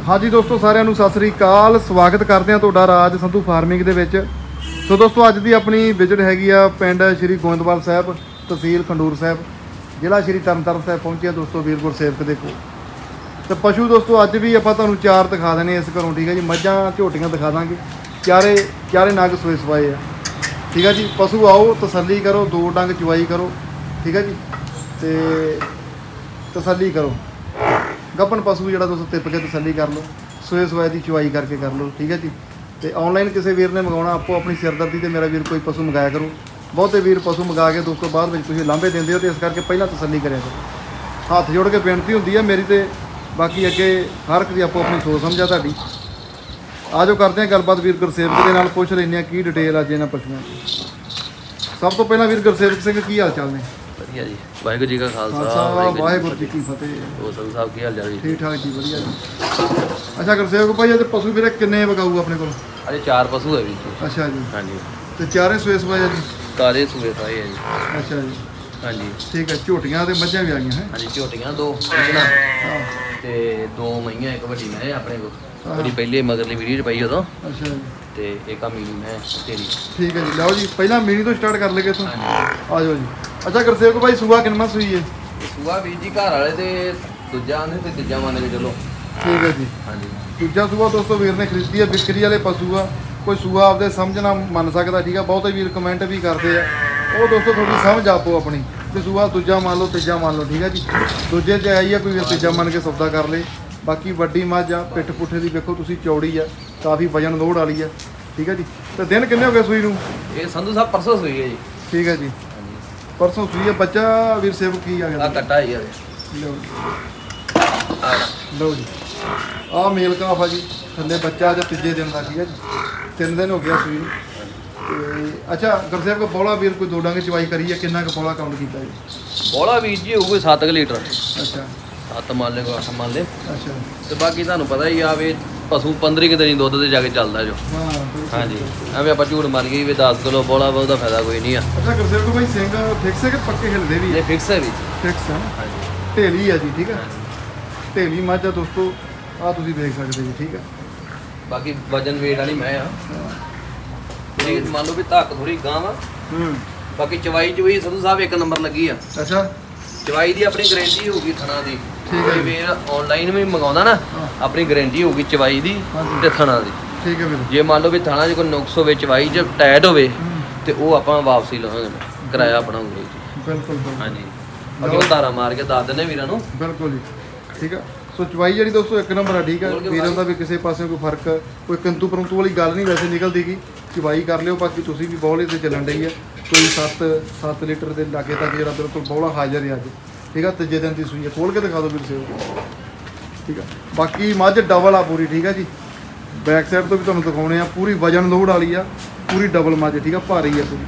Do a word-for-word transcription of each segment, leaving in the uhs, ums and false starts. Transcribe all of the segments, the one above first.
हाँ जी दोस्तों, सारिਆਂ ਨੂੰ ਸਤਿ ਸ੍ਰੀ ਅਕਾਲ। ਸਵਾਗਤ ਕਰਦੇ ਹਾਂ ਤੁਹਾਡਾ ਰਾਜ ਸੰਧੂ ਫਾਰਮਿੰਗ ਦੇ ਵਿੱਚ। ਸੋ ਦੋਸਤੋ, ਅੱਜ ਦੀ ਆਪਣੀ ਵਿਜ਼ਿਟ ਹੈਗੀ ਆ ਪਿੰਡ ਸ਼੍ਰੀ ਗੋਇੰਦਵਾਲ ਸਾਹਿਬ, ਤਹਿਸੀਲ ਖੰਡੂਰ ਸਾਹਿਬ, ਜ਼ਿਲ੍ਹਾ ਸ਼੍ਰੀ ਤਰਨਤਾਰਨ ਸਾਹਿਬ ਪਹੁੰਚੇ ਦੋਸਤੋ ਵੀਰ ਗੁਰਸੇਵਕ ਦੇ ਕੋਲ। ਤੇ ਪਸ਼ੂ ਦੋਸਤੋ ਅੱਜ ਵੀ ਆਪਾਂ ਤੁਹਾਨੂੰ ਚਾਰ ਦਿਖਾ ਦੇਣੇ ਇਸ ਘਰੋਂ, ਠੀਕ ਹੈ ਜੀ। ਮੱਝਾਂ ਝੋਟੀਆਂ ਦਿਖਾ ਦਾਂਗੇ, ਚਾਰੇ ਚਾਰੇ ਨਗ ਸੋਏ ਸਵਾਏ ਆ, ਠੀਕ ਹੈ ਜੀ। ਪਸ਼ੂ ਆਓ, ਤਸੱਲੀ ਕਰੋ, ਦੋ ਡੰਗ ਚੁਆਈ ਕਰੋ, ਠੀਕ ਹੈ ਜੀ। ਤੇ ਤਸੱਲੀ ਕਰੋ, ਗੱਪਨ ਪਸ਼ੂ ਜਿਹੜਾ ਦੋਸਤੋ ਤਿੱਪ ਕੇ ਤਸੱਲੀ ਕਰ ਲਓ, ਸੋਏ ਸਵਾਏ ਦੀ ਚੁਆਈ ਕਰਕੇ ਕਰ ਲਓ, ਠੀਕ ਹੈ ਜੀ। ਤੇ ਆਨਲਾਈਨ ਕਿਸੇ ਵੀਰ ਨੇ ਮੰਗਾਉਣਾ, ਆਪੋ ਆਪਣੀ ਸਿਰਦਰਦੀ ਤੇ ਮੇਰਾ ਵੀਰ ਕੋਈ ਪਸ਼ੂ ਮੰਗਾਇਆ ਕਰੋ। ਬਹੁਤੇ ਵੀਰ ਪਸ਼ੂ ਮੰਗਾ ਕੇ ਦੋਸਤੋ ਬਾਅਦ ਵਿੱਚ ਤੁਸੀਂ ਲਾਂਭੇ ਦਿੰਦੇ ਹੋ, ਤੇ ਇਸ ਕਰਕੇ ਪਹਿਲਾਂ ਤਸੱਲੀ ਕਰਿਆ ਕਰੋ। ਹੱਥ ਜੋੜ ਕੇ ਬੇਨਤੀ ਹੁੰਦੀ ਹੈ ਮੇਰੀ, ਤੇ ਬਾਕੀ ਅੱਗੇ ਹਰ ਇੱਕ ਦੀ ਆਪੋ ਆਪਣੀ ਸੋਚ ਸਮਝ ਆ ਤੁਹਾਡੀ। ਆ ਜਾਓ ਕਰਦੇ ਹਾਂ ਗੱਲਬਾਤ ਵੀਰ ਗੁਰਸੇਵਕ ਦੇ ਨਾਲ, ਪੁੱਛ ਲੈਂਦੇ ਹਾਂ ਕੀ ਡਿਟੇਲ ਅੱਜ ਇਹਨਾਂ ਪਸ਼ੂਆਂ ਦੀ। ਸਭ ਤੋਂ ਪਹਿਲਾਂ ਵੀਰ ਗੁਰਸੇਵਕ ਸਿੰਘ, ਕੀ ਹਾਲ ਚਾਲ ਨੇ? ਵਧੀਆ ਜੀ, ਵਾਹਿਗੁਰੂ ਜੀ ਕਾ ਖਾਲਸਾ, ਵਾਹਿਗੁਰੂ ਜੀ ਕੀ ਫਤਿਹ। ਹੋਰ ਸੰਧੂ ਸਾਹਿਬ ਕੀ ਹਾਲ ਚਾਲ ਜੀ? ਠੀਕ ਠਾਕ ਜੀ, ਵਧੀਆ ਜੀ। ਅੱਛਾ ਗੁਰਸੇਵਕ ਭਾਈ, ਅੱਜ ਪਸ਼ੂ ਵੀਰੇ ਕਿੰਨੇ ਵਗਾਊ ਆਪਣੇ ਕੋਲ? ਅਜੇ ਚਾਰ ਪਸ਼ੂ ਹੈ ਵੀ ਜੀ। ਅੱਛਾ ਜੀ, ਹਾਂਜੀ। ਤੇ ਚਾਰੇ ਸੂਏ ਸਵਾਏ ਆ ਜੀ? ਕਾਰੇ ਸੂਏ ਪਾਏ ਹੈ ਜੀ। ਅੱਛਾ ਜੀ, ਹਾਂਜੀ ਠੀਕ ਹੈ। ਝੋਟੀਆਂ ਤੇ ਮੱਝਾਂ ਵੀ ਆ ਗਈਆਂ ਹੈ? ਹਾਂਜੀ, ਝੋਟੀਆਂ ਦੋ ਤੇ ਦੋ ਮਈਆਂ, ਇੱਕ ਵੱਡੀ ਮੈਂ ਆਪਣੇ ਕੋਲ, ਜਿਹੜੀ ਪਹਿਲੇ ਮਗਰਲੀ ਵੀਡੀਓ 'ਚ ਪਾਈ ਉਦੋਂ। ਅੱਛਾ ਜੀ। ਤੇ ਇੱਕ ਆ ਮੀਨੀ ਮੈਂ ਤੇਰੀ। ਠੀਕ ਹੈ ਜੀ, ਲਓ ਜੀ ਪਹਿਲਾਂ ਮੀਨੀ ਤੋਂ ਸਟਾਰਟ ਕਰ ਲਈਏ ਇੱਥੋਂ। ਆ ਜਾਓ ਜੀ। ਅੱਛਾ ਗੁਰਸੇਵਕ ਭਾਈ, ਸੂਆ ਕਿੰਨਾ ਸੂਈ ਹੈ? ਸੂਆ ਵੀਰ ਜੀ ਘਰ ਵਾਲੇ ਤੇ ਦੂਜਾ ਆਂਦੇ ਤੇ ਤੀਜਾ ਮੰਨ ਕੇ ਚਲੋ। ਠੀਕ ਹੈ ਜੀ। ਹਾਂਜੀ, ਦੂਜਾ ਸੂਆ ਦੋਸਤੋ ਵੀਰ ਨੇ ਖਰੀਦੀ ਹੈ, ਵਿਕਰੀ ਵਾਲੇ ਪਸ਼ੂ ਆ, ਕੋਈ ਸੂਆ ਆਪਦੇ ਸਮਝਣਾ ਮੰਨ ਸਕਦਾ, ਠੀਕ ਆ। ਬਹੁਤੇ ਵੀਰ ਕਮੈਂਟ ਵੀ ਕਰਦੇ ਆ, ਉਹ ਦੋਸਤੋ ਥੋੜੀ ਸਮਝ ਆਪੋ ਆਪਣੀ, ਤੇ ਸੂਆ ਦੂਜਾ ਮੰਨ ਲਓ, ਤੀਜਾ ਮੰਨ ਲਓ, ਠੀਕ ਹੈ ਜੀ। ਦੂਜੇ 'ਚ ਆਈ ਆ ਕੋਈ ਵੀਰ ਤੀਜਾ ਮੰਨ ਕੇ ਸੌਦਾ ਕਰ ਲੇ। ਬਾਕੀ ਵੱਡੀ ਮੱਝ ਆ, ਪਿੱਠ ਪੁੱਠੇ ਦੀ ਵੇਖੋ ਤੁਸੀਂ, ਚੌੜੀ ਆ, ਕਾਫੀ ਵਜਨ ਲੋੜ ਵਾਲੀ ਆ, ਠੀਕ ਹੈ ਜੀ। ਤੇ ਦਿਨ ਕਿੰਨੇ ਹੋ ਗਏ ਸੂਈ ਨੂੰ? ਇਹ ਸੰਧੂ ਸਾਹਿਬ ਪਰਸੋਂ ਸੂਈ ਹੈ ਜੀ। ਠੀਕ ਹੈ ਜੀ, ਪਰਸੋਂ ਸੂਈ ਹੈ। ਬੱਚਾ ਵੀਰ ਸੇਵਕ ਕੀ ਆ ਗਿਆ? ਆ ਕੱਟਾ ਹੀ ਆ। ਲਓ ਲਓ ਜੀ, ਆਹ ਮੇਲ ਕਾਫ ਆ ਜੀ, ਥੱਲੇ ਬੱਚਾ ਜਾਂ ਤੀਜੇ ਦਿਨ ਦਾ, ਠੀਕ ਹੈ ਜੀ। ਤਿੰਨ ਦਿਨ ਹੋ ਗਿਆ ਸੂਈ ਨੂੰ। ਤੇ ਅੱਛਾ ਗੁਰਸੇਵਕ, ਬੋਲਾ ਵੀਰ ਕੋਈ ਦੋ ਡੰਗ ਚਵਾਈ ਕਰੀ ਹੈ, ਕਿੰਨਾ ਕੁ ਬੋਲਾ ਕਾਊਂਟ ਕੀਤਾ ਜੀ? ਬੋਲਾ ਵੀਰ ਜੀ ਹੋਊਗਾ ਸੱਤ ਲੀਟਰ। ਅੱਛਾ, ਸੱਤ ਮੰਨ ਲੈ, ਅੱਠ ਮੰਨ ਲੈ। ਅੱਛਾ। ਤੇ ਬਾਕੀ ਤੁਹਾਨੂੰ ਪਤਾ ਹੀ ਆ ਵੀ ਪਸ਼ੂ ਪੰਦਰਾਂ ਕਿ ਦਿਨ ਦੁੱਧ ਤੇ ਜਾ ਕੇ ਚੱਲਦਾ ਜੋ। ਹਾਂ ਹਾਂਜੀ, ਐਵੇਂ ਆਪਾਂ ਝੂਠ ਮਾਰ ਗਏ ਵੀ ਦਸ ਕਿਲੋ ਬੋਲਾ ਵਾ, ਉਹਦਾ ਫਾਇਦਾ ਕੋਈ ਨਹੀਂ ਆ। ਅੱਛਾ ਗੁਰਸੇਵਕ ਭਾਈ, ਸਿੰਘ ਫਿਕਸ ਹੈ ਕਿ ਪੱਕੇ ਹਿਲਦੇ ਵੀ? ਇਹ ਫਿਕਸ ਹੈ ਵੀ। ਫਿਕਸ ਹੈ। ਹਾਂਜੀ, ਢੇਲੀ ਆ ਜੀ, ਠੀਕ ਹੈ। ਢੇਲੀ ਮੱਝ ਆ ਦੋਸਤੋ, ਆਹ ਤੁਸੀਂ ਦੇਖ ਸਕਦੇ ਜੀ, ਠੀਕ ਹੈ। ਬਾਕੀ ਵਜਨ ਵੇਟ ਵਾਲੀ ਮੈਂ ਆ, ਇਹ ਮੰਨ ਲਓ ਵੀ ਧੱਕ ਥੋੜੀ ਗਾਂ ਵਾ। ਹੂੰ। ਬਾਕੀ ਚਵਾਈ ਚਵਾਈ ਸੰਧੂ ਸਾਹਿਬ ਇੱਕ ਨੰਬਰ ਲੱਗੀ ਆ। ਅੱਛਾ, ਚਵਾਈ ਦੀ ਆਪਣੀ ਗਾਰੰਟੀ ਹੋਊਗੀ ਥਣਾ ਦੀ। ਠੀਕ ਹੈ। ਵੀਰ ਆਨਲਾਈਨ ਵੀ ਮੰਗਾਉਂਦਾ ਨਾ, ਆਪਣੀ ਗਾਰੰਟੀ ਹੋਊਗੀ ਚਵਾਈ ਦੀ ਤੇ ਥਣਾ ਦੀ। ਠੀਕ ਹੈ ਵੀਰ। ਜੇ ਮੰਨ ਲਓ ਵੀ ਥਣਾ 'ਚ ਕੋਈ ਨੁਕਸ ਹੋਵੇ, ਚਵਾਈ 'ਚ ਟਾਇਟ ਹੋਵੇ, ਤੇ ਉਹ ਆਪਾਂ ਵਾਪਸੀ ਲਵਾਂਗੇ, ਕਿਰਾਇਆ ਆਪਣਾ ਹੋਊਗਾ ਜੀ। ਬਿਲਕੁਲ ਬਿਲਕੁਲ। ਹਾਂਜੀ, ਬਾਕੀ ਉਹ ਧਾਰਾ ਮਾਰ ਕੇ ਦੱਸ ਦਿੰਦੇ ਵੀਰਾਂ ਨੂੰ। ਬਿਲਕੁਲ ਜੀ, ਠੀਕ ਆ। ਸੋ ਚਵਾਈ ਜਿਹੜੀ ਦੋਸਤੋ ਇੱਕ ਨੰਬਰ ਆ, ਠੀਕ ਆ। ਵੀਰਾਂ ਦਾ ਵੀ ਕਿਸੇ ਪਾਸੇ ਕੋਈ ਫਰਕ, ਕੋਈ ਕਿੰਤੂ ਪਰੰਤੂ ਵਾਲੀ ਗੱਲ ਨਹੀਂ ਵੈਸੇ ਨਿਕਲਦੀ ਗੀ। ਚਵਾਈ ਕਰ ਲਿਓ। ਬਾਕੀ ਤੁਸੀਂ ਵੀ ਬੌਲੇ ਤੇ ਚੱਲਣ ਡਈ ਆ, ਕੋਈ ਸੱਤ ਸੱਤ ਲੀਟਰ ਦੇ ਲਾਗੇ ਤੱਕ ਜਿਹੜਾ ਬਿਲਕੁਲ ਬੌਲਾ ਹਾਜ਼ਰ ਹੈ ਅੱਜ, ਠੀਕ ਆ। ਤੀਜੇ ਦਿਨ ਦੀ ਸੂਈ ਹੈ, ਖੋਲ ਕੇ ਦਿਖਾ ਦਿਓ ਵੀਰ ਸੇਵਕ, ਠੀਕ ਆ। ਬਾਕੀ ਮੱਝ ਡਬਲ ਆ ਪੂਰੀ, ਠੀਕ ਆ ਜੀ। ਬੈਕ ਸਾਈਡ ਤੋਂ ਵੀ ਤੁਹਾਨੂੰ ਦਿਖਾਉਣੇ ਆ, ਪੂਰੀ ਵਜਨ ਲੋਡ ਵਾਲੀ ਆ, ਪੂਰੀ ਡਬਲ ਮੱਝ, ਠੀਕ ਆ, ਭਾਰੀ ਆ ਪੂਰੀ।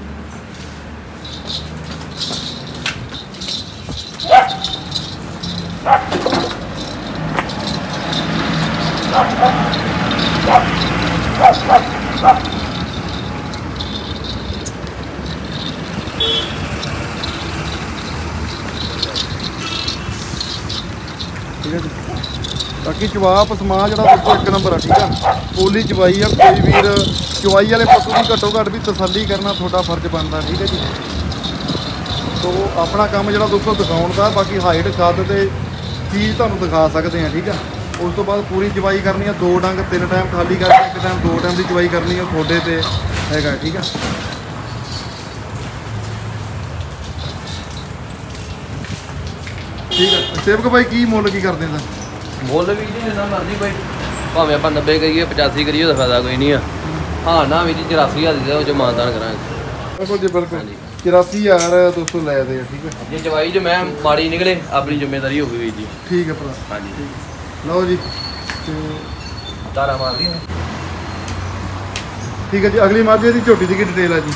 ਠੀਕ ਹੈ ਜੀ। ਬਾਕੀ ਚਵਾ ਪਸਮਾ ਜਿਹੜਾ ਦੋਸਤੋ ਇੱਕ ਨੰਬਰ ਆ, ਠੀਕ ਆ। ਪੋਲੀ ਚਵਾਈ ਆ। ਕੋਈ ਵੀਰ ਚਵਾਈ ਵਾਲੇ ਪਸ਼ੂ ਦੀ ਘੱਟੋ ਘੱਟ ਵੀ ਤਸੱਲੀ ਕਰਨਾ ਤੁਹਾਡਾ ਫਰਜ਼ ਬਣਦਾ, ਠੀਕ ਹੈ ਜੀ। ਸੋ ਆਪਣਾ ਕੰਮ ਜਿਹੜਾ ਦੋਸਤੋ ਦਿਖਾਉਣ ਦਾ, ਬਾਕੀ ਹਾਈਟ ਕੱਦ ਤੇ ਚੀਜ਼ ਤੁਹਾਨੂੰ ਦਿਖਾ ਸਕਦੇ ਆ, ਠੀਕ ਆ। ਉਸ ਤੋਂ ਬਾਅਦ ਪੂਰੀ ਚਵਾਈ ਕਰਨੀ ਆ, ਦੋ ਡੰਗ ਤਿੰਨ ਟਾਈਮ ਖਾਲੀ ਕਰਕੇ, ਇੱਕ ਟਾਈਮ ਦੋ ਟਾਈਮ ਦੀ ਚਵਾਈ ਕਰਨੀ ਆ, ਤੁਹਾਡੇ ਤੇ ਹੈਗਾ, ਠੀਕ ਆ। ਠੀਕ ਆ। ਸੇਵਕ ਭਾਈ, ਕੀ ਮੁੱਲ ਕੀ ਕਰਦੇ ਦਾ? ਮੁੱਲ ਵੀ ਜੀ ਜਿੰਨਾ ਮਰਜ਼ੀ ਬਾਈ, ਭਾਵੇਂ ਆਪਾਂ ਨੱਬੇ ਕਰੀਏ, ਪਚਾਸੀ ਕਰੀਏ, ਉਹਦਾ ਫਾਇਦਾ ਕੋਈ ਨਹੀਂ ਆ। ਹਾਂ ਨਾ ਵੀ ਜੀ ਚੁਰਾਸੀ ਹਜ਼ਾਰ ਦੀ ਉਹ 'ਚ ਮਾਨਦਾਨ ਕਰਾਂਗੇ। ਬਿਲਕੁਲ ਜੀ, ਬਿਲਕੁਲ। ਚੁਰਾਸੀ ਹਜ਼ਾਰ ਦੋਸਤੋ ਲੈ ਦੇ ਆ, ਠੀਕ ਹੈ। ਜੇ ਚਵਾਈ 'ਚ ਮੈਂ ਮਾੜੀ ਨਿਕਲੇ, ਆਪਣੀ ਜ਼ਿੰਮੇਵਾਰੀ ਹੋਊਗੀ ਵੀਰ ਜੀ। ਠੀਕ ਹੈ ਭਰਾ। ਹਾਂਜੀ, ਲਓ ਜੀ, ਤੇ ਤਾਰਾ ਮਾਰਦੀ ਹੈ। ਠੀਕ ਹੈ ਜੀ। ਅਗਲੀ ਮੱਝ ਦੀ ਝੋਟੀ ਦੀ ਕੀ ਡਿਟੇਲ ਆ ਜੀ?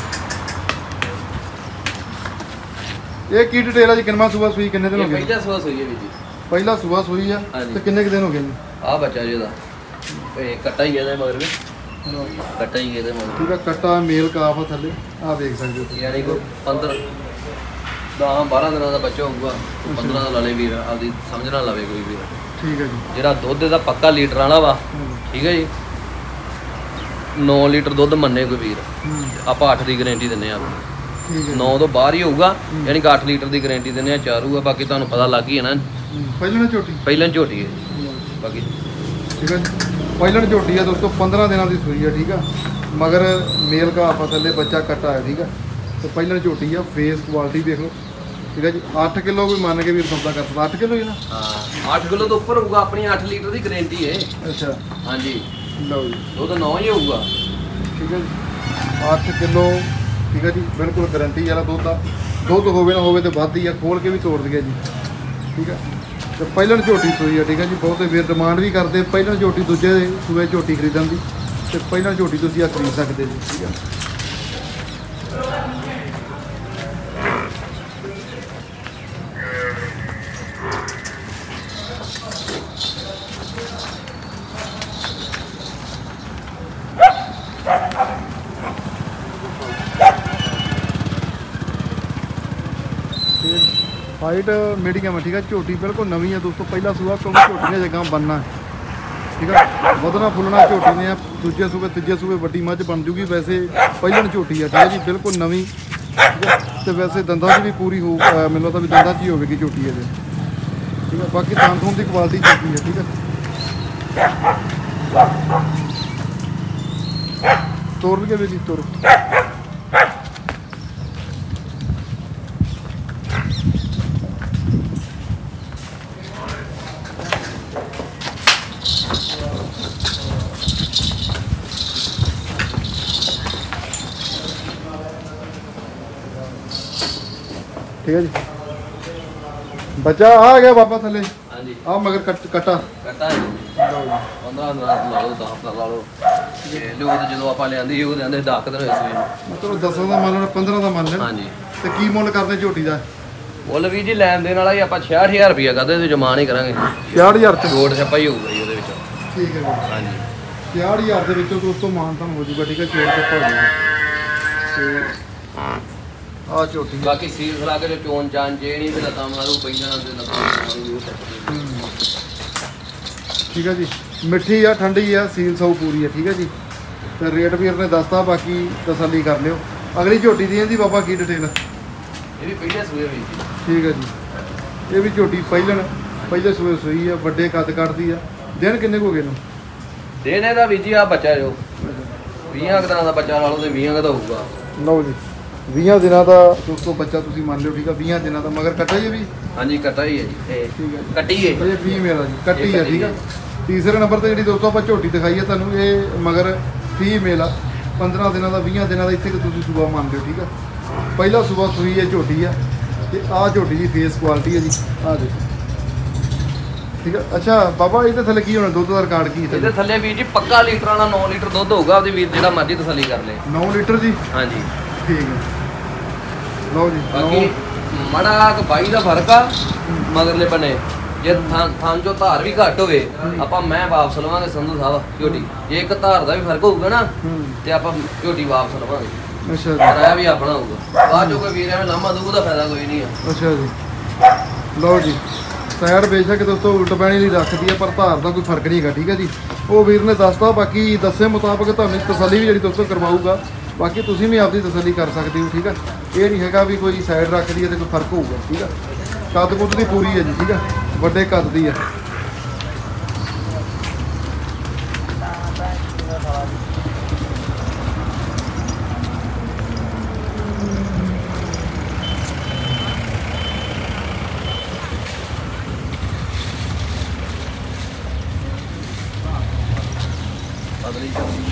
ਇਹ ਕੀ ਡਿਟੇਲ ਆ ਜੀ? ਕਿੰਨਾ ਸੂਆ ਸੂਈ, ਕਿੰਨੇ ਦਿਨ ਹੋ ਗਏ? ਪਹਿਲਾ ਸੂਆ ਸੂਈ ਹੈ ਵੀਰ ਜੀ। ਪਹਿਲਾ ਸੂਆ ਸੂਈ ਆ, ਤੇ ਕਿੰਨੇ ਕੁ ਦਿਨ ਹੋ ਗਏ ਜੀ? ਆਹ ਬੱਚਾ ਜੀ ਇਹਦਾ, ਇਹ ਕੱਟਾ ਹੀ ਇਹਦੇ ਮਗਰ ਵੀ, ਕੱਟਾ ਹੀ ਇਹਦੇ ਮਗਰ, ਠੀਕ ਆ। ਕੱਟਾ ਮੇਲ ਕਾਫ ਆ ਥੱਲੇ, ਆਹ ਵੇਖ ਸਕਦੇ ਹੋ ਤੁਸੀਂ। ਯਾਨੀ ਕੋਈ ਪੰਦਰਾਂ ਦਸ ਬਾਰਾਂ ਦਿਨਾਂ ਦਾ ਬੱਚਾ ਹੋਊਗਾ, ਪੰਦਰਾਂ ਦਾ ਲਾ ਲੇ ਵੀਰ, ਆਪਦੀ ਸਮਝ ਨਾਲ ਲਵੇ ਕੋਈ ਵੀਰ। ਠੀਕ ਹੈ ਜੀ। ਜਿਹੜਾ ਦੁੱਧ ਇਹਦਾ ਪੱਕਾ ਲੀਟਰ ਵਾਲਾ ਵਾ, ਹੂੰ। ਠੀਕ ਹੈ ਜੀ। ਨੌ ਲੀਟਰ ਦੁੱਧ ਮੰਨੇ ਕੋਈ ਵੀਰ, ਹੂੰ। ਆਪਾਂ ਅੱਠ ਦੀ ਗਾਰੰਟੀ ਦਿੰਨੇ ਆ। ਠੀਕ ਹੈ। ਨੌ ਤੋਂ ਬਾਹਰ ਹੀ ਹੋਊਗਾ, ਹੂੰ। ਯਾਨੀ ਕਿ ਅੱਠ ਲੀਟਰ ਦੀ ਗਾਰੰਟੀ ਦਿੰਨੇ ਆ। ਚਾਰੂ ਆ, ਬਾਕੀ ਤੁਹਾਨੂੰ ਪਤਾ ਲੱਗ ਹੀ ਹੈ ਨਾ, ਪਹਿਲਾਂ ਝੋਟੀ ਪਹਿਲਾਂ ਝੋਟੀ ਹੈ ਬਾਕੀ। ਠੀਕ ਹੈ ਜੀ। ਪਹਿਲਾਂ ਝੋਟੀ ਆ ਦੋਸਤੋ, ਪੰਦਰਾਂ ਦਿਨਾਂ ਦੀ ਸੂਈ ਆ। ਠੀਕ ਆ, ਮਗਰ ਮੇਲ ਘਾਹ ਥੱਲੇ ਬੱਚਾ ਕੱਟਾ ਹੈ। ਠੀਕ ਆ, ਤੇ ਪਹਿਲਾਂ ਝੋਟੀ ਆ, ਫੇਸ ਕੁਆਲਿਟੀ ਦੇਖ ਲਓ। ਠੀਕ ਹੈ ਜੀ। ਅੱਠ ਕਿਲੋ ਵੀ ਮੰਨ ਕੇ ਵੀਰ ਸੌਦਾ ਕਰ ਸਕਦਾ। ਅੱਠ ਕਿਲੋ ਹੀ ਨਾ? ਹਾਂ, ਅੱਠ ਕਿਲੋ ਤੋਂ ਉੱਪਰ ਹੋਊਗਾ। ਆਪਣੀ ਅੱਠ ਲੀਟਰ ਦੀ ਗਾਰੰਟੀ ਹੈ। ਅੱਛਾ, ਹਾਂਜੀ। ਲਓ ਜੀ, ਦੁੱਧ ਨੌ ਹੀ ਹੋਊਗਾ। ਠੀਕ ਹੈ ਜੀ। ਅੱਠ ਕਿਲੋ, ਠੀਕ ਹੈ ਜੀ, ਬਿਲਕੁਲ ਗਾਰੰਟੀ ਵਾਲਾ ਦੁੱਧ ਆ। ਦੁੱਧ ਹੋਵੇ ਨਾ ਹੋਵੇ ਤੇ ਵੱਧ ਹੀ ਆ, ਖੋਲ ਕੇ ਵੀ ਤੋੜ ਦਈਏ ਜੀ। ਠੀਕ ਆ, ਤੇ ਪਹਿਲਾਂ ਝੋਟੀ ਸੂਈ ਆ। ਠੀਕ ਹੈ ਜੀ। ਬਹੁਤੇ ਵੀਰ ਡਿਮਾਂਡ ਵੀ ਕਰਦੇ ਪਹਿਲਾਂ ਝੋਟੀ, ਦੂਜੇ ਸੂਏ ਝੋਟੀ ਖਰੀਦਣ ਦੀ, ਤੇ ਪਹਿਲਾਂ ਝੋਟੀ ਤੁਸੀਂ ਆ ਖਰੀਦ ਸਕਦੇ ਜੀ। ਠੀਕ ਆ, ਹਾਈਟ ਮੀਡੀਅਮ ਹੈ। ਠੀਕ ਹੈ, ਝੋਟੀ ਬਿਲਕੁਲ ਨਵੀਂ ਹੈ ਦੋਸਤੋ, ਪਹਿਲਾ ਸੂਆ, ਕਿਉਂਕਿ ਝੋਟੀ ਨੇ ਜਗ੍ਹਾ ਬਣਨਾ ਹੈ। ਠੀਕ ਹੈ, ਵਧਣਾ ਫੁੱਲਣਾ ਝੋਟੀ ਨੇ ਆ। ਦੂਜੇ ਸੂਬੇ ਤੀਜੇ ਸੂਬੇ ਵੱਡੀ ਮੱਝ ਬਣ ਜੂਗੀ। ਵੈਸੇ ਪਹਿਲਣ ਝੋਟੀ ਆ। ਠੀਕ ਹੈ ਜੀ, ਬਿਲਕੁਲ ਨਵੀਂ। ਤੇ ਵੈਸੇ ਦੰਦਾਂ 'ਚ ਵੀ ਪੂਰੀ ਹੋਊ, ਮੈਨੂੰ ਲੱਗਦਾ ਵੀ ਦੰਦਾਂ 'ਚ ਹੀ ਹੋਵੇਗੀ ਝੋਟੀ ਇਹਦੇ। ਠੀਕ ਹੈ, ਬਾਕੀ ਥਾਂ ਥੂਣ ਦੀ ਕੁਆਲਿਟੀ ਚੰਗੀ ਹੈ। ਠੀਕ ਹੈ, ਤੋਰ ਲਈਏ ਵੀ ਜੀ, ਤੋਰ। ਠੀਕ ਹੈ ਜੀ। ਬੱਚਾ ਆ ਗਿਆ ਬਾਬਾ ਥੱਲੇ। ਹਾਂਜੀ, ਆ ਮਗਰ ਕੱਟ ਕੱਟਾ ਕੱਟਾ ਹੈ ਪੰਦਰਾਂ ਦਿਨਾਂ ਲਾ ਲਓ, ਦਸ ਦਿਨ ਲਾ ਲਓ। ਇਹ ਲੋਕ ਜਦੋਂ ਆਪਾਂ ਲਿਆਂਦੀ ਉਹ ਲਿਆਂਦੇ ਦਸ ਦਿਨ ਹੋਏ ਸੂਈ ਨੂੰ। ਮਤਲਬ ਦਸਾਂ ਦਾ ਮੰਨ ਲੈਣਾ, ਪੰਦਰਾਂ ਦਾ ਮੰਨ ਲੈਣਾ। ਹਾਂਜੀ। ਤੇ ਕੀ ਮੁੱਲ ਕਰਦੇ ਝੋਟੀ ਦਾ? ਮੁੱਲ ਵੀ ਜੀ ਲੈਣ ਦੇਣ ਵਾਲਾ ਹੀ ਆਪਾਂ ਛਿਆਹਠ ਹਜ਼ਾਰ ਰੁਪਇਆ ਕਰਦੇ, ਇਹਦੇ ਜਮਾਨ ਹੀ ਕਰਾਂਗੇ। ਛਿਆਹਠ ਹਜ਼ਾਰ ਚ ਛੋਟ ਛੱਪਾ ਹੀ ਹੋਊਗਾ ਜੀ ਉਹਦੇ ਵਿੱਚ। ਠੀਕ ਹੈ ਜੀ। ਹਾਂਜੀ, ਛਿਆਹਠ ਹਜ਼ਾਰ ਦੇ ਵਿੱਚੋਂ ਦੋਸਤੋ ਮਾਨਤਾਨ ਹੋ ਜੂਗਾ। ਠੀਕ ਹੈ, ਛੋਟ ਚੱਪਾ ਹੋ ਜੂਗਾ। ਤੇ ਆ ਝੋਟੀ ਬਾਕੀ ਸੀਲ ਖਲਾ ਕੇ ਜੋ ਚੋਣ ਚਾਨ ਜੇ ਨਹੀਂ ਤੇ ਲੱਤਾਂ ਮਾਰੂ ਪਈਆਂ ਤੇ ਲੱਤਾਂ ਮਾਰੂ। ਠੀਕ ਹੈ ਜੀ। ਮਿੱਠੀ ਆ, ਠੰਡੀ ਆ, ਸੀਲ ਸੌ ਪੂਰੀ ਆ। ਠੀਕ ਹੈ ਜੀ। ਤੇ ਰੇਟ ਵੀਰ ਨੇ ਦੱਸਤਾ, ਬਾਕੀ ਤਸੱਲੀ ਕਰ ਲਿਓ। ਅਗਲੀ ਝੋਟੀ ਦੀ ਇਹਦੀ ਬਾਬਾ ਕੀ ਡਿਟੇਲ? ਇਹ ਵੀ ਪਹਿਲੇ ਸੂਏ ਹੋਈ ਸੀ। ਠੀਕ ਹੈ ਜੀ। ਇਹ ਵੀ ਝੋਟੀ ਪਹਿਲਣ ਪਹਿਲੇ ਸੂਏ ਸੂਈ ਆ, ਵੱਡੇ ਕੱਦ ਕੱਢਦੀ ਆ। ਦਿਨ ਕਿੰਨੇ ਕੁ ਹੋ ਗਏ ਨੂੰ? ਦਿਨ ਇਹਦਾ ਵੀ ਜੀ ਆ ਬੱਚਾ ਜੋ ਵੀਹਾਂ ਕੁ ਦਿਨਾਂ ਦਾ ਬੱਚਾ ਲਾ ਲਓ ਤੇ ਵੀਹਾਂ ਕੁ ਦਾ ਹੋਊਗਾ। ਲਓ ਜੀ, ਵੀਹਾਂ ਦਿਨਾਂ ਦਾ ਦੋਸਤੋ ਬੱਚਾ ਤੁਸੀਂ ਮੰਨ ਲਿਓ। ਠੀਕ ਆ, ਵੀਹਾਂ ਦਿਨਾਂ ਦਾ। ਮਗਰ ਕੱਟਾ ਹੀ ਵੀ? ਹਾਂਜੀ, ਕੱਟਾ ਹੀ ਹੈ ਜੀ। ਇਹ ਠੀਕ ਹੈ, ਕੱਟੀ ਹੈ ਇਹ ਵੀਹ ਮੇਰਾ ਜੀ, ਕੱਟੀ ਆ। ਠੀਕ ਆ। ਤੀਸਰੇ ਨੰਬਰ ਤੇ ਜਿਹੜੀ ਦੋਸਤੋ ਆਪਾਂ ਝੋਟੀ ਦਿਖਾਈ ਹੈ ਤੁਹਾਨੂੰ, ਇਹ ਮਗਰ ਫੀਮੇਲ ਆ। ਪੰਦਰਾਂ ਦਿਨਾਂ ਦਾ, ਵੀਹਾਂ ਦਿਨਾਂ ਦਾ ਇੱਥੇ ਕਿ ਤੁਸੀਂ ਸੂਬਾ ਮੰਨ ਲਿਓ। ਠੀਕ ਆ, ਪਹਿਲਾ ਸੂਬਾ ਸੂਈ ਹੈ ਝੋਟੀ ਆ। ਤੇ ਆਹ ਝੋਟੀ ਦੀ ਫੇਸ ਕੁਆਲਿਟੀ ਹੈ ਜੀ, ਆਹ ਦੇਖੋ। ਠੀਕ ਆ। ਅੱਛਾ ਬਾਬਾ, ਇਹਦੇ ਥੱਲੇ ਕੀ ਹੋਣਾ? ਦੁੱਧ ਦਾ ਰਿਕਾਰਡ ਕੀ ਇਹਦੇ ਥੱਲੇ ਵੀਰ ਜੀ ਪੱਕਾ ਲੀਟਰ ਵਾਲਾ ਨੌ ਲੀਟਰ ਦੁੱਧ ਹੋਊਗਾ। ਉਹਦੀ ਵੀਰ ਜਿਹੜਾ ਮਰਜ਼ੀ ਤਸੱਲੀ ਕਰ ਲੇ। ਨੌ ਲੀਟਰ ਜੀ? ਹਾਂਜੀ। ਠੀਕ ਹੈ, ਲਓ ਜੀ। ਬਾਕੀ ਮੜਾ ਕੁ ਬਾਈ ਦਾ ਫਰਕ ਆ ਮਗਰਲੇ ਬਣੇ। ਜੇ ਥਾਂ ਥਾਂ ਚੋਂ ਧਾਰ ਵੀ ਘੱਟ ਹੋਵੇ, ਆਪਾਂ ਮੈਂ ਵਾਪਸ ਲਵਾਂਗੇ ਸੰਧੂ ਸਾਹਿਬ ਝੋਟੀ। ਜੇ ਇੱਕ ਧਾਰ ਦਾ ਵੀ ਫਰਕ ਹੋਊਗਾ ਨਾ, ਤੇ ਆਪਾਂ ਝੋਟੀ ਵਾਪਸ ਲਵਾਂਗੇ। ਅੱਛਾ ਜੀ। ਕਿਰਾਇਆ ਵੀ ਆਪਣਾ ਹੋਊਗਾ। ਬਾਅਦ ਚੋਂ ਕੋਈ ਵੀਰ ਐਵੇਂ ਲਾਮਾ ਦੂਗਾ ਦਾ ਫਾਇਦਾ ਕੋਈ ਨਹੀਂ ਆ। ਅੱਛਾ ਜੀ। ਲਓ ਜੀ, ਸਾਈਡ ਬੇਸ਼ੱਕ ਦੋਸਤੋ ਉਲਟ ਪੈਣੀ ਲਈ ਰੱਖਦੀ ਹੈ, ਪਰ ਧਾਰ ਦਾ ਕੋਈ ਫਰਕ ਨਹੀਂ ਹੈਗਾ। ਠੀਕ ਹੈ ਜੀ, ਉਹ ਵੀਰ ਨੇ ਦੱਸਤਾ। ਬਾਕੀ ਦੱਸੇ ਮੁਤਾਬਕ ਤੁਹਾਨੂੰ ਤਸੱਲੀ ਵੀ ਜਿਹੜੀ ਦੋਸਤੋ ਕਰਵਾਊਗਾ। ਬਾਕੀ ਤੁਸੀਂ ਵੀ ਆਪਦੀ ਤਸੱਲੀ ਕਰ ਸਕਦੇ ਹੋ। ਠੀਕ ਹੈ, ਇਹ ਨਹੀਂ ਹੈਗਾ ਵੀ ਕੋਈ ਸਾਈਡ ਰੱਖ ਦੀ ਹੈ ਤੇ ਕੋਈ ਫਰਕ ਹੋਊਗਾ। ਠੀਕ ਹੈ, ਕੱਦ ਕੁੱਦ ਦੀ ਪੂਰੀ ਹੈ ਜੀ। ਠੀਕ ਹੈ, ਵੱਡੇ ਕੱਦ ਦੀ ਹੈ। ਬਦਲੀ ਚੱਲਦੀ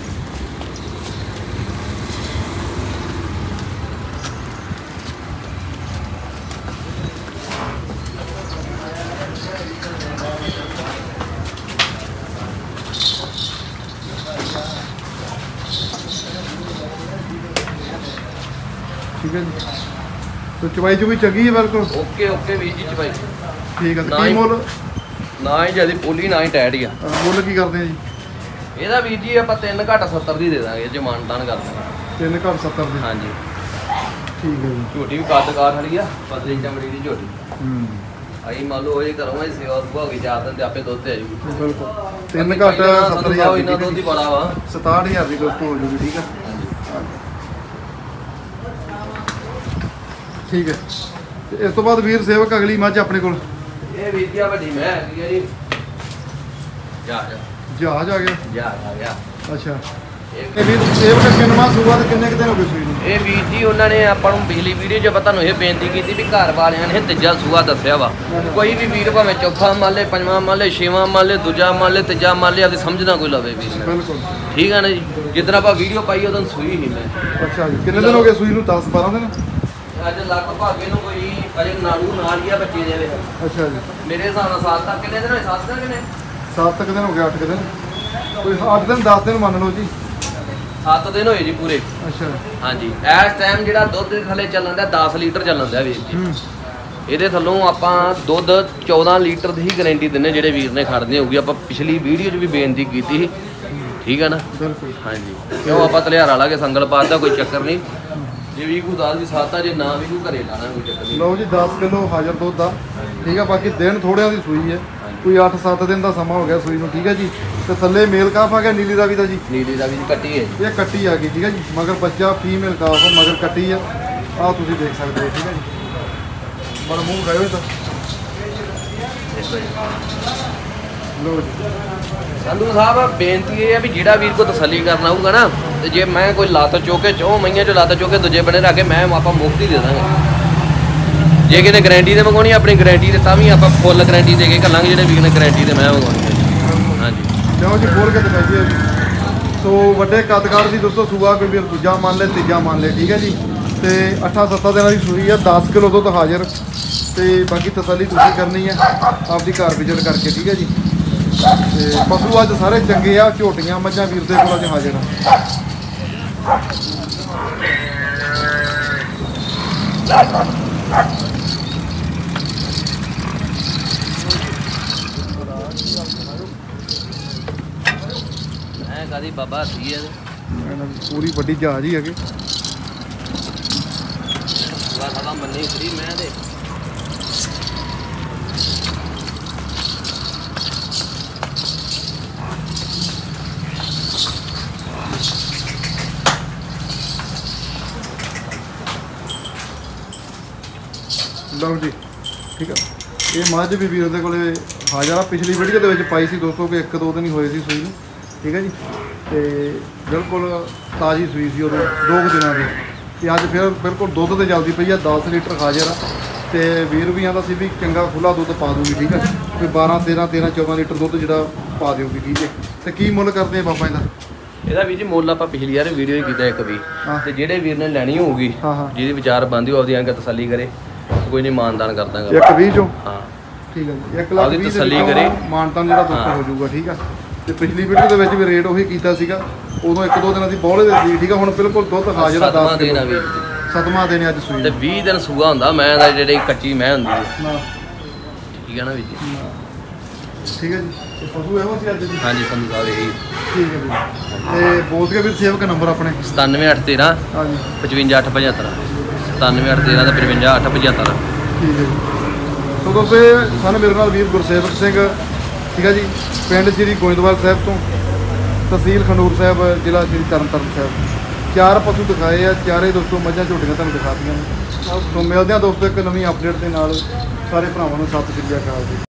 ਠੀਕ ਹੈ ਜੀ। ਤੇ ਚਵਾਈ ਚੁਵਾਈ ਚੰਗੀ ਹੈ ਬਿਲਕੁਲ? ਓਕੇ ਓਕੇ ਵੀਰ ਜੀ ਚਵਾਈ। ਠੀਕ ਹੈ। ਤੇ ਨਾ ਕੀ ਹੀ- ਮੁੱਲ? ਨਾ ਹੀ ਜਿਆਦੀ ਪੋਲੀ ਨਾ ਹੀ ਟੈਟ ਹੀ ਆ। ਅਹ ਮੁੱਲ ਕੀ ਕਰਦੇ ਆ ਜੀ? ਇਹਦਾ ਵੀਰ ਜੀ ਆਪਾਂ ਤਿੰਨ ਘੱਟ ਸੱਤਰ ਦੀ ਦੇ ਦਾਂਗੇ ਜੇ ਮਾਨਤਾਨ ਕਰ ਦਾਂਗੇ। ਤਿੰਨ ਘੱਟ ਸੱਤਰ ਦੇ? ਹਾਂਜੀ। ਠੀਕ ਹੈ ਜੀ। ਝੋਟੀ ਵੀ ਕੱਦ ਕਾਰ ਵਾਲੀ ਆ, ਪਤਲੀ ਚਮੜੀ ਦੀ ਝੋਟੀ। ਹੂੰ। ਭਾਈ ਮੰਨ ਲਓ ਇਹ ਘਰੋਂ ਹੀ ਸੇਵਾ ਸੁਭਾ ਹੋ ਗਈ ਚਾਰ ਦਿਨ ਤੇ ਆਪੇ ਦੁੱਧ ਤੇ ਆ ਜੂਗੀ ਬਿਲਕੁਲ ਤਿੰਨ ਘੱਟ ਸੱਤਰ ਹਜ਼ਾਰ ਇਹਨਾਂ ਦੁੱਧ ਹੀ ਬੜਾ ਵਾ ਸਤਾਹਠ ਹਜ਼ਾਰ ਦੀ ਦੋਸਤੋ ਹੋ ਜੂਗੀ। ਠੀਕ ਆ ਠੀਕ ਹੈ। ਤੇ ਇਸ ਤੋਂ ਬਾਅਦ ਵੀਰ ਸੇਵਕ ਅਗਲੀ ਮੱਝ ਆਪਣੇ ਕੋਲ ਇਹ ਵੀਰ ਜੀ ਵੱਡੀ ਮੈਂ ਹੈਗੀ ਆ ਜੀ ਜਾ ਜਾ ਜਹਾਜ਼ ਆ ਗਿਆ। ਜਾ ਆ ਗਿਆ ਅੱਛਾ ਇਹ ਵੀਰ ਸੇਵਕ ਕਿੰਨਵਾਂ ਸੂਆ ਤੇ ਕਿੰਨੇ ਕੁ ਦਿਨ ਹੋ ਗਏ ਸੂਈ ਨੂੰ? ਇਹ ਵੀਰ ਜੀ ਉਹਨਾਂ ਨੇ ਆਪਾਂ ਨੂੰ ਪਿਛਲੀ ਵੀਡੀਓ 'ਚ ਆਪਾਂ ਤੁਹਾਨੂੰ ਇਹ ਬੇਨਤੀ ਕੀਤੀ ਵੀ ਘਰ ਵਾਲਿਆਂ ਨੇ ਤੀਜਾ ਸੂਆ ਦੱਸਿਆ ਵਾ। ਕੋਈ ਵੀ ਵੀਰ ਭਾਵੇਂ ਚੌਥਾ ਮੰਨ ਲੇ, ਪੰਜਵਾਂ ਮੰਨ ਲੇ, ਛੇਵਾਂ ਮੰਨ ਲੇ, ਦੂਜਾ ਮੰਨ ਲੇ, ਤੀਜਾ ਮੰਨ ਲੇ, ਆਪਦੀ ਸਮਝਣਾ ਕੋਈ ਲਵੇ ਵੀਰ ਨੇ। ਬਿਲਕੁਲ ਠੀਕ ਹੈ ਨਾ ਜੀ। ਜਿੱਦਣ ਆਪਾਂ ਵੀਡੀਓ ਪਾਈ ਉਦੋਂ ਸੂਈ ਨਹੀਂ ਮੈਂ। ਅੱਛਾ ਜੀ ਕਿੰਨੇ ਦਿਨ ਹੋ ਗਏ ਸੂਈ ਨੂੰ? ਦਸ ਬਾਰਾਂ ਦਿਨ। ਅੱਜ ਲੱਖ ਭਾਗੇ ਨੂੰ ਕੋਈ ਅਜੇ ਨਾਲੂ ਨਾਲ ਹੀ ਆ ਬੱਚੇ ਦੇ ਵਿੱਚ। ਅੱਛਾ ਜੀ ਮੇਰੇ ਹਿਸਾਬ ਨਾਲ ਸਾਤ ਤੱਕ ਕਿੰਨੇ ਦਿਨ ਹੋਏ? ਸੱਤ ਦਿਨ ਕਿੰਨੇ? ਸੱਤ ਕੁ ਦਿਨ ਹੋ ਗਏ, ਅੱਠ ਕੁ ਦਿਨ, ਕੋਈ ਅੱਠ ਦਿਨ ਦਸ ਦਿਨ ਮੰਨ ਲਓ ਜੀ। ਸੱਤ ਦਿਨ ਹੋਏ ਜੀ ਪੂਰੇ। ਅੱਛਾ ਹਾਂਜੀ ਇਸ ਟਾਈਮ ਜਿਹੜਾ ਦੁੱਧ ਦੇ ਥੱਲੇ ਚੱਲਣ ਦਾ ਦਸ ਲੀਟਰ ਚੱਲਣ ਦਾ ਵੀਰ ਜੀ। ਹੂੰ ਇਹਦੇ ਥੱਲੋਂ ਆਪਾਂ ਦੁੱਧ ਚੌਦਾਂ ਲੀਟਰ ਦੀ ਹੀ ਗਾਰੰਟੀ ਦਿੰਨੇ ਜਿਹੜੇ ਵੀਰ ਨੇ ਖੜਦੇ ਹੋਊਗੀ। ਆਪਾਂ ਪਿਛਲੀ ਵੀਡੀਓ 'ਚ ਵੀ ਬੇਨਤੀ ਕੀਤੀ ਸੀ। ਠੀਕ ਹੈ ਨਾ। ਬਿਲਕੁਲ ਹਾਂਜੀ ਕਿਉਂ ਆਪਾਂ ਤਲਿਆਰਾ ਲਾ ਕੇ ਸੰਗਲ ਪਾਤ ਦਾ ਕੋਈ ਚੱਕਰ ਨਹੀਂ। ਜੇ ਵੀ ਕੋਈ ਦਾਲ ਦੀ ਸਾਤਾ ਜੇ ਨਾ ਵੀ ਕੋਈ ਘਰੇ ਲਾਣਾ ਕੋਈ ਚੱਕਰ ਨਹੀਂ। ਲਓ ਜੀ ਦਸ ਕਿਲੋ ਹਾਜ਼ਰ ਦੁੱਧ ਆ। ਠੀਕ ਆ ਬਾਕੀ ਦਿਨ ਥੋੜਿਆਂ ਦੀ ਸੂਈ ਹੈ, ਕੋਈ ਅੱਠ ਸੱਤ ਦਿਨ ਦਾ ਸਮਾਂ ਹੋ ਗਿਆ ਸੂਈ ਨੂੰ। ਠੀਕ ਹੈ ਜੀ। ਤੇ ਥੱਲੇ ਮੇਲ ਕਾਫ ਆ ਗਿਆ ਨੀਲੀ ਰਾਵੀ ਦਾ ਜੀ। ਨੀਲੀ ਦਾ ਵੀ ਕੱਟੀ ਹੈ ਜੀ। ਇਹ ਕੱਟੀ ਆ ਗਈ। ਠੀਕ ਹੈ ਜੀ ਮਗਰ ਬੱਚਾ ਫੀਮੇਲ ਕਾਫ ਆ, ਮਗਰ ਕੱਟੀ ਆ। ਆਹ ਤੁਸੀਂ ਦੇਖ ਸਕਦੇ ਹੋ। ਠੀਕ ਹੈ ਜੀ ਬੜਾ ਮੂੰਹ ਗਏ ਹੋਏ ਤਾਂ। ਲਓ ਜੀ ਸੰਧੂ ਸਾਹਿਬ ਬੇਨਤੀ ਇਹ ਹੈ ਵੀ ਜਿਹੜਾ ਵੀਰ ਕੋ ਤਸੱਲੀ ਕਰਨ ਆਊਗਾ ਨਾ, ਤੇ ਜੇ ਮੈਂ ਕੋਈ ਲੱਤ ਚੋਕੇ ਚੋ ਮਈਆਂ ਚੋਂ ਲੱਤ ਚੋਕੇ ਦੂਜੇ ਬਣੇ ਰੱਖ ਕੇ ਮੈਂ ਆਪਾਂ ਮੁਫਤ ਹੀ ਦੇ ਦਾਂਗੇ। ਜੇ ਕਿਤੇ ਗਾਰੰਟੀ ਤੇ ਮੰਗਾਉਣੀ ਆਪਣੀ ਗਾਰੰਟੀ ਤੇ ਤਾਂ ਵੀ ਆਪਾਂ ਫੁੱਲ ਗਾਰੰਟੀ ਦੇ ਕੇ ਕੱਲਾਂਗੇ। ਜਿਹੜੇ ਵੀਰ ਨੇ ਗਾਰੰਟੀ ਤੇ ਮੈਂ ਮੰਗਾਉਣੀ ਹੈ। ਹਾਂਜੀ ਲਓ ਜੀ ਖੋਲ ਕੇ ਦਿਖਾਈਏ ਜੀ। ਸੋ ਵੱਡੇ ਕੱਦਕਾਰ ਦੀ ਦੋਸਤੋ ਸੂਆ ਕੋਈ ਵੀਰ ਦੂਜਾ ਮੰਨ ਲੈ, ਤੀਜਾ ਮੰਨ ਲੈ। ਠੀਕ ਹੈ ਜੀ। ਤੇ ਅੱਠਾਂ ਸੱਤਾਂ ਦਿਨਾਂ ਦੀ ਸੂਈ ਆ, ਦਸ ਕਿਲੋ ਦੁੱਧ ਹਾਜ਼ਰ। ਤੇ ਬਾਕੀ ਤਸੱਲੀ ਤੁਸੀਂ ਕਰਨੀ ਹੈ ਆਪਦੀ ਘਰ ਵਿਜ਼ਿਟ ਕਰਕੇ। ਠੀਕ ਹੈ ਜੀ। ਤੇ ਪਸ਼ੂ ਅੱਜ ਸਾਰੇ ਚੰਗੇ ਆ, ਝੋਟੀਆਂ ਮੱਝਾਂ ਵੀਰ ਦੇ ਕੋਲ ਅੱਜ ਹਾਜ਼ਰ ਆ। ਮੈਂ ਕਦੀ ਬਾਬਾ ਸੀ ਹੈ ਇਹਨਾਂ ਦੀ ਪੂਰੀ ਵੱਡੀ ਜਹਾਜ਼ ਹੀ ਹੈਗੇ। ਸੁਆ ਸਾਡਾ ਮੰਨੀ ਫਰੀ ਮੈਂ ਦੇ ਲਓ ਜੀ ਠੀਕ ਆ। ਇਹ ਮੱਝ ਵੀ ਵੀਰ ਦੇ ਕੋਲੇ ਹਾਜ਼ਰ ਆ। ਪਿਛਲੀ ਵੀਡੀਓ ਦੇ ਵਿੱਚ ਪਾਈ ਸੀ ਦੋਸਤੋ ਕਿ ਇੱਕ ਦੋ ਦਿਨ ਹੀ ਹੋਏ ਸੀ ਸੂਈ ਨੂੰ। ਠੀਕ ਹੈ ਜੀ। ਤੇ ਬਿਲਕੁਲ ਤਾਜ਼ੀ ਸੂਈ ਸੀ ਉਦੋਂ ਦੋ ਕੁ ਦਿਨਾਂ ਦੀ। ਤੇ ਅੱਜ ਫਿਰ ਬਿਲਕੁਲ ਦੁੱਧ ਤੇ ਜਲਦੀ ਪਈ ਆ, ਦਸ ਲੀਟਰ ਹਾਜ਼ਰ ਆ। ਤੇ ਵੀਰ ਵੀ ਆਂਦਾ ਸੀ ਵੀ ਚੰਗਾ ਖੁੱਲਾ ਦੁੱਧ ਪਾ ਦੂਗੀ। ਠੀਕ ਹੈ ਕੋਈ ਬਾਰਾਂ ਤੇਰਾਂ ਤੇਰਾਂ ਚੌਦਾਂ ਲੀਟਰ ਦੁੱਧ ਜਿਹੜਾ ਪਾ ਦਿਓਗੀ। ਠੀਕ ਹੈ। ਤੇ ਕੀ ਮੁੱਲ ਕਰਦੇ ਆ ਬਾਬਾ ਇਹਦਾ? ਇਹਦਾ ਵੀ ਜੀ ਮੁੱਲ ਆਪਾਂ ਪਿਛਲੀ ਵਾਰ ਵੀਡੀਓ ਹੀ ਕੀਤਾ ਇੱਕ ਵੀ। ਹਾਂ। ਤੇ ਜਿਹੜੇ ਵੀਰ ਨੇ ਲੈਣੀ ਹੋਊਗੀ, ਹਾਂ ਹਾਂ ਜਿਹਦੀ ਵਿਚਾਰ ਬੰਦੀ ਉਹ ਆਪਦੀ ਅੰਕ ਤਸੱਲੀ ਕਰੇ। ਕੋਈ ਨਹੀਂ ਮਾਨਦਾਨ ਕਰ ਦਾਂਗਾ। ਇੱਕ ਵੀਹ ਚੋਂ। ਹਾਂ ਠੀਕ ਹੈ ਜੀ। ਇੱਕ ਲੱਖ ਆਪਦੀ ਵੀਹ ਤਸੱਲੀ ਕਰੇ। ਮਾਨਤਾਨ ਜਿਹੜਾ ਦੋਸਤੋ ਹੋ ਜਾਊਗਾ। ਠੀਕ ਆ। ਤੇ ਪਿਛਲੀ ਵੀਡੀਓ ਦੇ ਵਿੱਚ ਵੀ ਰੇਟ ਉਹੀ ਕੀਤਾ ਸੀਗਾ, ਉਦੋਂ ਇੱਕ ਦੋ ਦਿਨਾਂ ਦੀ ਬੋਲੇ ਦੇ ਸੀ। ਠੀਕ ਆ। ਹੁਣ ਬਿਲਕੁਲ ਦੁੱਧ ਹਾਜ਼ਰ ਆ। ਸਤਵਾਂ ਦਸ ਦਿਨ ਆ ਕਿਲੋ ਵੀਰ ਜੀ। ਸਤਵਾਂ ਦਿਨ ਅੱਜ ਸੂਈ ਤੇ ਵੀਹ ਦਿਨ ਸੂਆ ਹੁੰਦਾ ਮੈਂ ਦਾ ਜਿਹੜੀ ਕੱਚੀ ਮੈਂ ਹੁੰਦੀ ਹੈ। ਨਾ ਠੀਕ ਹੈ ਨਾ ਵੀਰ ਜੀ। ਨਾ। ਠੀਕ ਹੈ ਜੀ। ਤੇ ਪਸ਼ੂ ਇਹੋ ਸੀ ਅੱਜ ਦੀ। ਹਾਂਜੀ ਸੰਧੂ ਸਾਹਿਬ ਇਹੀ ਠੀਕ ਹੈ ਜੀ। ਤੇ ਬੋਲ ਕੇ ਵੀ ਸੇਵਕ ਨੰਬਰ ਆਪਣੇ। ਸਤਾਨਵੇਂ ਅੱਠ ਤੇਰਾਂ ਹਾਂਜੀ ਪਚਵੰਜਾ ਅੱਠ ਪਝੱਤਰ ਸਤਾਨਵੇਂ ਅੱਠ ਤੇਰਾਂ ਤੇ ਪਚਵੰਜਾ ਅੱਠ ਪਝੱਤਰ। ਠੀਕ ਹੈ ਜੀ। ਸੋ ਦੋਸਤੋ ਸਨ ਮੇਰੇ ਨਾਲ ਵੀਰ ਗੁਰਸੇਵਕ ਸਿੰਘ। ਠੀਕ ਹੈ ਜੀ। ਪਿੰਡ ਸ਼੍ਰੀ ਗੋਇੰਦਵਾਲ ਸਾਹਿਬ ਤੋਂ, ਤਹਿਸੀਲ ਖੰਡੂਰ ਸਾਹਿਬ, ਜ਼ਿਲ੍ਹਾ ਸ਼੍ਰੀ ਤਰਨਤਾਰਨ ਸਾਹਿਬ। ਚਾਰ ਪਸ਼ੂ ਦਿਖਾਏ ਆ, ਚਾਰੇ ਦੋਸਤੋ ਮੱਝਾਂ ਝੋਟੀਆਂ ਤੁਹਾਨੂੰ ਦਿਖਾਤੀਆਂ ਨੇ। ਸੋ ਮਿਲਦੇ ਆ ਦੋਸਤੋ ਇੱਕ ਨਵੀਂ ਅਪਡੇਟ ਦੇ ਨਾਲ। ਸਾਰੇ ਭਰਾਵਾਂ ਨੂੰ ਸਤਿ ਸ਼੍ਰੀ ਅਕਾਲ ਜੀ।